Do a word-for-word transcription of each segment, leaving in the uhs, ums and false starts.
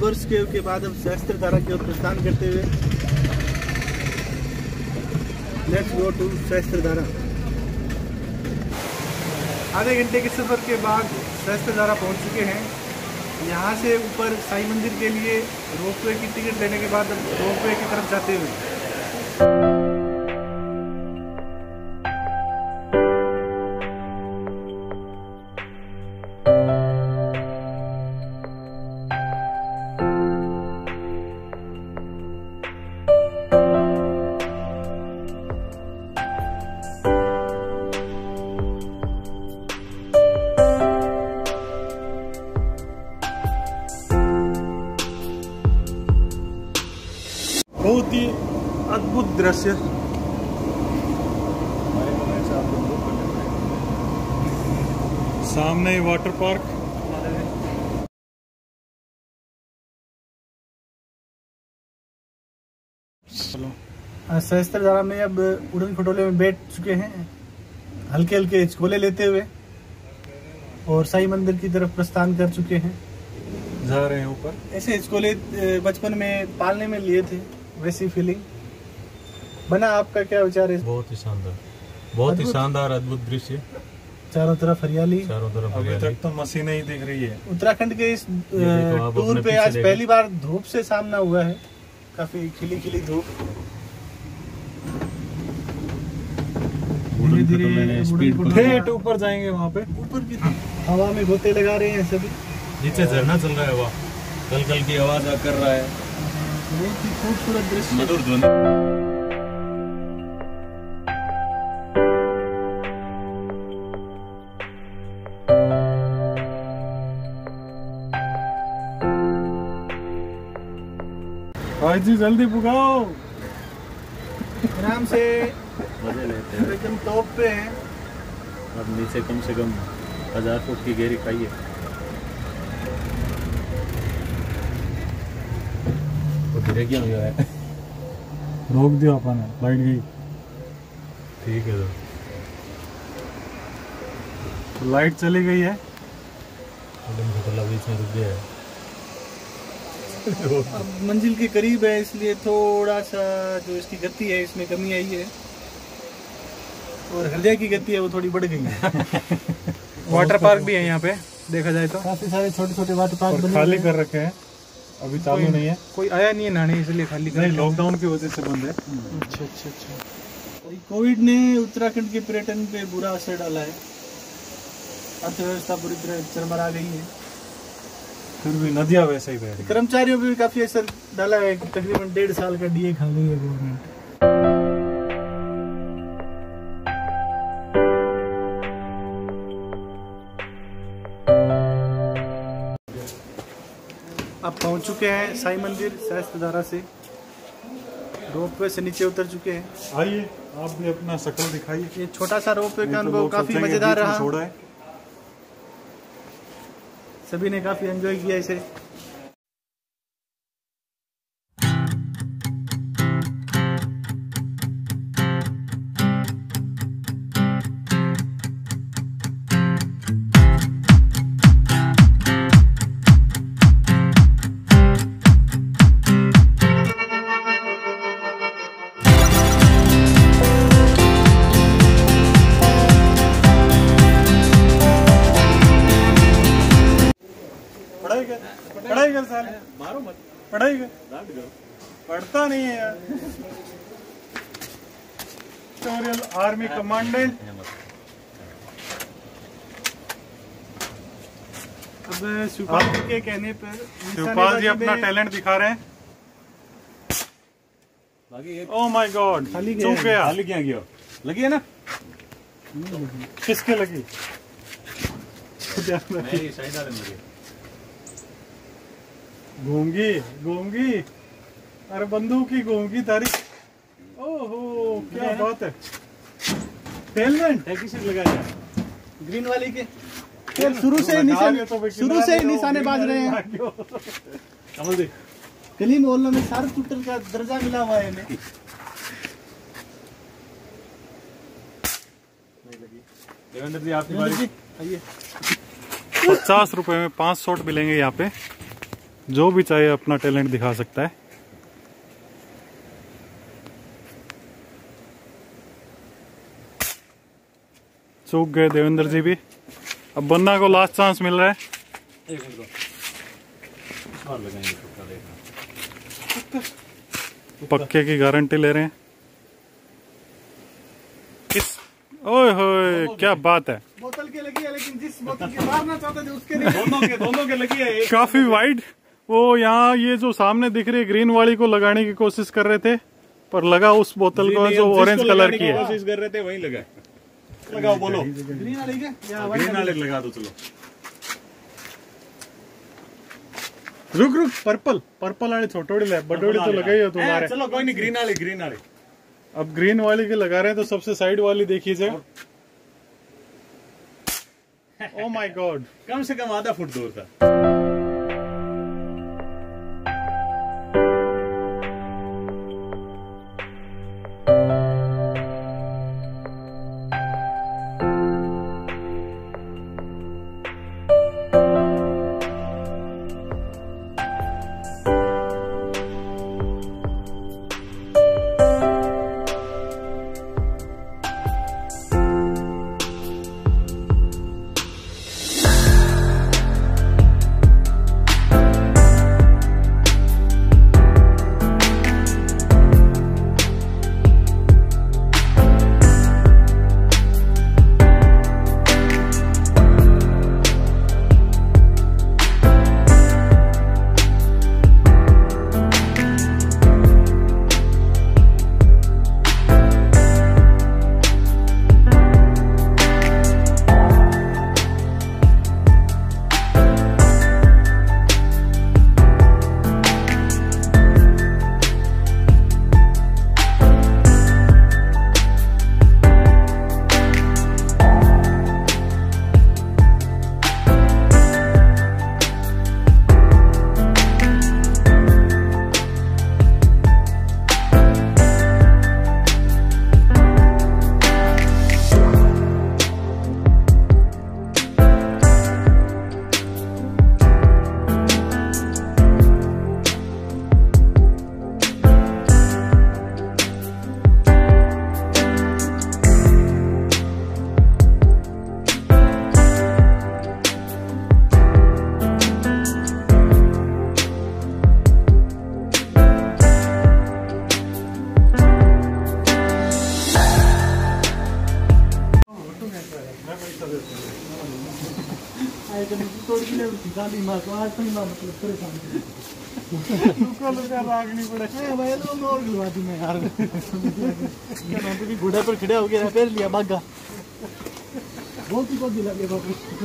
गोबर्स केव के बाद हम सहस्त्रधारा की ओर प्रस्थान करते हुए लेट्स गो टू सहस्त्रधारा। आधे घंटे के सफर के बाद सहस्त्रधारा पहुंच चुके हैं। यहाँ से ऊपर साईं मंदिर के लिए रोपवे की टिकट लेने के बाद रोपवे की तरफ जाते हुए बहुत ही अद्भुत दृश्य। सामने वाटर पार्क। सहस्त्रधारा में अब उड़न खटोले में बैठ चुके हैं, हल्के हल्के हिचकोले लेते हुए, और साईं मंदिर की तरफ प्रस्थान कर चुके हैं, जा रहे हैं ऊपर। ऐसे हिचकोले बचपन में पालने में लिए थे, वैसी फीलिंग बना। आपका क्या विचार है? बहुत ही शानदार, बहुत ही शानदार अद्भुत दृश्य। चारों तरफ हरियाली, चारों तरफ अभी तक तो मशीनें ही दिख रही है। उत्तराखंड के इस टूर पे आज पहली बार धूप से सामना हुआ है, काफी खिली खिली धूप। धीरे धीरे स्पीड ऊपर जाएंगे, वहाँ पे ऊपर की हवा में गोते लगा रहे हैं सभी। नीचे झरना चल रहा है, हवा कल कल की आवाज कर रहा है। बहुत ही खूबसूरत दृश्य, मधुर ध्वनि। भाई जी जल्दी पुगाओ। आराम से मजे लेते हैं, एकदम टॉप पे हैं। अब नीचे कम से कम हजार फुट की गहरी खाई है। धीरे क्या हुआ है? रोक दिया अपन ने, लाइट गई। ठीक है तो लाइट चली गई है, बीच में रुक गया है। अब मंजिल के करीब है, इसलिए थोड़ा सा जो इसकी गति है इसमें कमी आई है, और हृदय की गति है वो थोड़ी बढ़ गई है। वाटर पार्क भी है यहाँ पे, देखा जाए तो काफी सारे छोटे छोटे वाटर पार्क खाली कर रखे हैं, अभी चालू नहीं है। कोई आया नहीं है नहाने, इसलिए खाली नहीं, लॉकडाउन की वजह से बंद है। अच्छा अच्छा अच्छा। कोविड ने उत्तराखंड के पर्यटन पे बुरा असर डाला है, अर्थव्यवस्था पूरी तरह चरमरा गई है। फिर भी नदियां वैसे ही बह रही। कर्मचारियों पे भी काफी असर डाला है, तकरीबन डेढ़ साल का डीए खा गई है गवर्नमेंट। अब पहुंच चुके हैं साईं मंदिर सहस्त्रधारा से, रोपवे से नीचे उतर चुके हैं। आइए आप भी अपना शक्ल दिखाइए। ये छोटा सा रोपवे का अनुभव काफी मजेदार रहा, छोड़ा है। सभी ने काफी एंजॉय किया इसे। पढ़ाई कर साले, मारो मत, पढ़ाई कर, पढ़ता नहीं है यार। Tutorial army commandant. अब शिवपाल जी के कहने पर शिवपाल जी अपना टैलेंट दिखा रहे हैं। ओह माय गॉड, चूक गया। खाली क्या गया? लगी है ना? किसके लगी? घूंगी घूंगी, अरे बंदूक की घूंगी तारी। ओहो क्या बात है। हेलमेट है किसी लगाया ग्रीन वाली के। शुरू से निशाने शुरू से ही निशाने बाज रहे हैं। समझ दे कली मोहल्ला में शार्प शूटर का दर्जा मिला हुआ है इन्हें। देवेंद्र जी आपकी बारी। आइए। पचास रुपए में पांच शॉट मिलेंगे यहाँ पे। जो भी चाहे अपना टैलेंट दिखा सकता है। चूक गए देवेंद्र जी भी। अब बन्ना को लास्ट चांस मिल रहा है। एक मिनट और लगाएंगे तुक्का देखना। पक्के की गारंटी ले रहे हैं। किस ओए होए क्या बात है। बोतल के लगी है, लेकिन जिस बोतल के मारना चाहते थे उसके नहीं। दोनों के दोनों के लगी है। काफी वाइड। वो यहाँ ये जो सामने दिख रही है ग्रीन वाली को लगाने की कोशिश कर रहे थे, पर लगा उस बोतल को जो ऑरेंज कलर की है। कोशिश कर रहे थे वहीं लगा। लगाओ बोलो। ग्रीन वाली के या ग्रीन वाले लगा दो चलो। रुक रुक पर्पल पर्पल वाले छोटोड़ी ले बड़ोड़ी तो लगाई है तुम्हारे। चलो कोई नहीं, ग्रीन वाले ग्रीन वाले। अब ग्रीन वाली के लगा रहे हैं तो सबसे साइड वाली देखिए जरा। ओ माय गॉड, कम से कम आधा फुट दूर था। घोड़े पर खड़े हो गया फिर लिया भागा। बहुत ही बहुत दिला बाबू।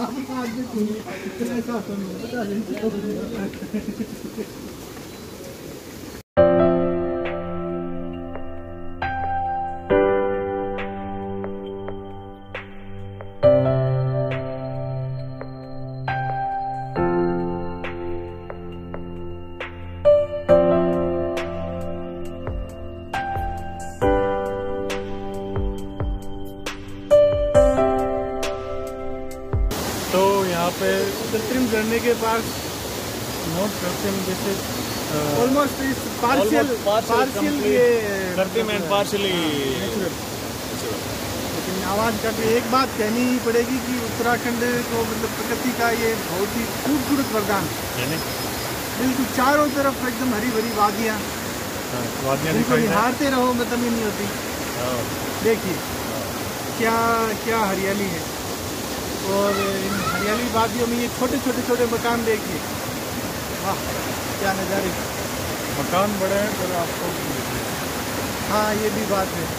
तो यहाँ पे कृत्रिम झरने के पास नोट करते हैं जैसे ऑलमोस्ट इस पार्शियल पार्शियल ये कृत्रिम एंड पार्शियली नेचुरल। लेकिन आवाज़ का भी एक बात कहनी ही पड़ेगी कि उत्तराखंड को मतलब प्रकृति का ये बहुत ही खूबसूरत वरदान है। बिल्कुल चारों तरफ एकदम हरी भरी वादियाँ, इनको निहारते रहो मतलब ही नहीं होती। देखिए क्या क्या हरियाली है, और इन हरियाली वादियों में ये छोटे छोटे छोटे मकान देखिए, वाह क्या नज़ारे। मकान बड़े हैं पर आपको हाँ ये भी बात है।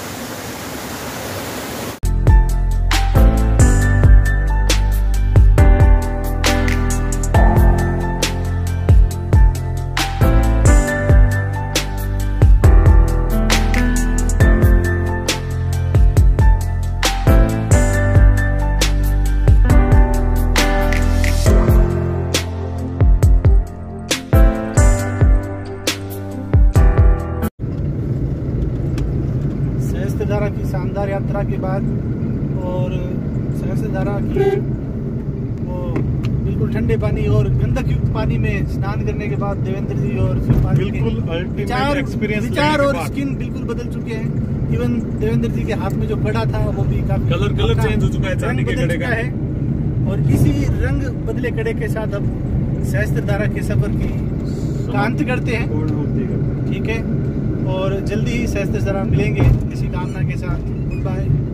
सहस्त्रधारा की शानदार यात्रा के बाद और सहस्त्रधारा की वो बिल्कुल बिल्कुल ठंडे पानी और गंधक युक्त पानी में स्नान करने के बाद देवेंद्र जी और शिवपाल के विचार विचार और स्किन बिल्कुल बदल चुके हैं। इवन देवेंद्र जी के हाथ में जो कड़ा था वो भी काफी कलर कलर चेंज हो चुका है चांदी के कड़े का है। और इसी रंग बदले कड़े के साथ अब सहस्त्रधारा के सफर की का अंत करते हैं, ठीक है। और जल्दी ही सहस्त्रधारा मिलेंगे इसी कामना के साथ। Good bye.